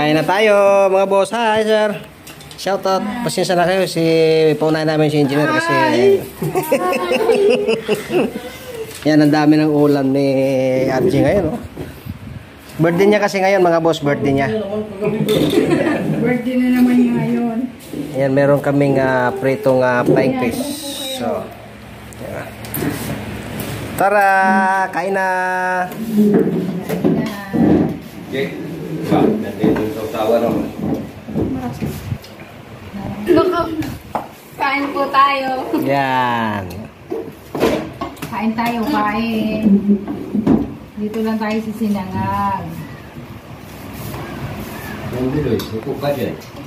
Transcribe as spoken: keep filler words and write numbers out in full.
Kain na tayo mga boss. Hi sir. Shoutout. Pasensya na kayo si paunay namin si engineer kasi yan ang dami ng ulam ni R J ngayon. Oh. Birthday niya kasi ngayon mga boss. Birthday niya. Birthday na naman niya ngayon. Yan meron kaming uh, pritong uh, flying fish. So yeah. Tara, kain na. Okay. Ba, nandito yung tawa naman. Kain po tayo. Yan. Kain tayo, kain. Dito lang tayo sa Sinangag. Nandito, upo ka dyan.